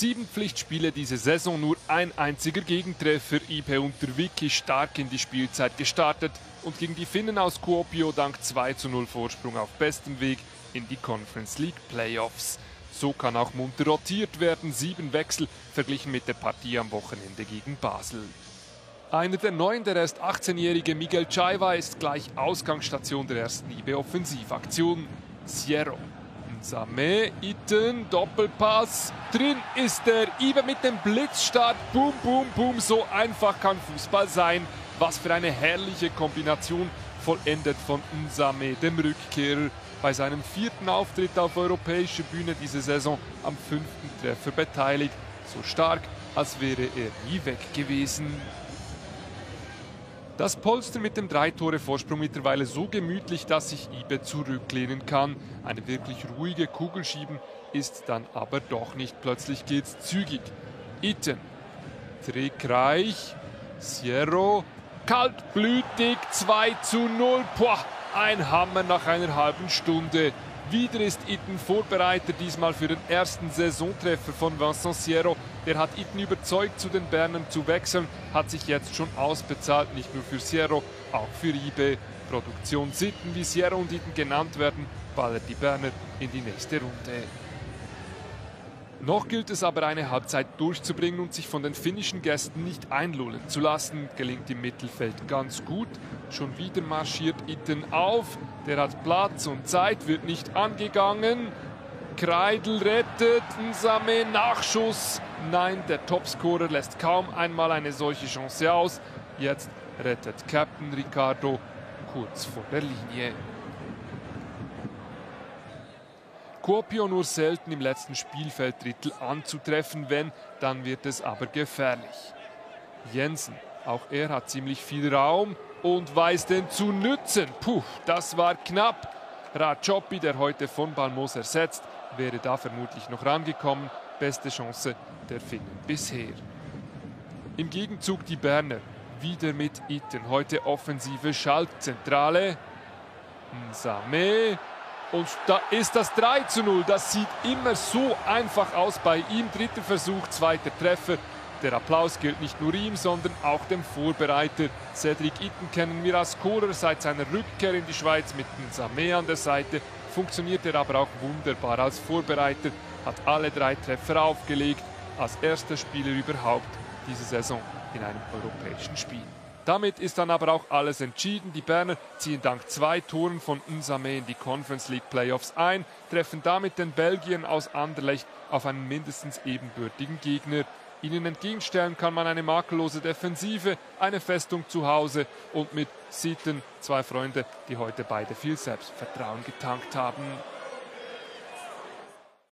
7 Pflichtspiele diese Saison, nur ein einziger Gegentreffer. IB unter Vicky stark in die Spielzeit gestartet und gegen die Finnen aus Kuopio dank 2:0 Vorsprung auf bestem Weg in die Conference League Playoffs. So kann auch munter rotiert werden, 7 Wechsel verglichen mit der Partie am Wochenende gegen Basel. Einer der Neuen, der erst 18-jährige Miguel Chaiva, ist gleich Ausgangsstation der ersten IB-Offensivaktion. Sierro. Nsame, Itten, Doppelpass, drin ist der IB mit dem Blitzstart, boom, boom, boom, so einfach kann Fußball sein. Was für eine herrliche Kombination, vollendet von Nsame, dem Rückkehrer, bei seinem 4. Auftritt auf europäischer Bühne diese Saison am 5. Treffer beteiligt. So stark, als wäre er nie weg gewesen. Das Polster mit dem 3-Tore-Vorsprung mittlerweile so gemütlich, dass sich IB zurücklehnen kann. Eine wirklich ruhige Kugel schieben ist dann aber doch nicht. Plötzlich geht's zügig. Itten, trickreich, Sierro, kaltblütig, 2:0. Boah, ein Hammer nach einer halben Stunde. Wieder ist Itten Vorbereiter, diesmal für den ersten Saisontreffer von Vincent Sierro. Der hat Itten überzeugt, zu den Bernern zu wechseln, hat sich jetzt schon ausbezahlt, nicht nur für Sierro, auch für IB. Produktion Sitten, wie Sierro und Itten genannt werden, ballert die Berner in die nächste Runde. Noch gilt es aber, eine Halbzeit durchzubringen und sich von den finnischen Gästen nicht einlullen zu lassen. Gelingt im Mittelfeld ganz gut. Schon wieder marschiert Itten auf. Der hat Platz und Zeit, wird nicht angegangen. Kreidl rettet, Nsame, Nachschuss. Nein, der Topscorer lässt kaum einmal eine solche Chance aus. Jetzt rettet Captain Ricardo kurz vor der Linie. Kuopio nur selten im letzten Spielfelddrittel anzutreffen, wenn, dann wird es aber gefährlich. Jensen, auch er hat ziemlich viel Raum und weiß den zu nützen. Puh, das war knapp. Rajopi, der heute von Balmos ersetzt, wäre da vermutlich noch rangekommen. Beste Chance der Finnen bisher. Im Gegenzug die Berner, wieder mit Itten. Heute offensive Schaltzentrale. Nsame. Und da ist das 3:0. Das sieht immer so einfach aus bei ihm. 3. Versuch, 2. Treffer. Der Applaus gilt nicht nur ihm, sondern auch dem Vorbereiter. Cedric Itten kennen wir als Scorer seit seiner Rückkehr in die Schweiz mit Nsame an der Seite. Funktioniert er aber auch wunderbar als Vorbereiter. Hat alle 3 Treffer aufgelegt. Als erster Spieler überhaupt diese Saison in einem europäischen Spiel. Damit ist dann aber auch alles entschieden. Die Berner ziehen dank 2 Toren von Nsame in die Conference League Playoffs ein, treffen damit den Belgiern aus Anderlecht auf einen mindestens ebenbürtigen Gegner. Ihnen entgegenstellen kann man eine makellose Defensive, eine Festung zu Hause und mit Sitten 2 Freunde, die heute beide viel Selbstvertrauen getankt haben.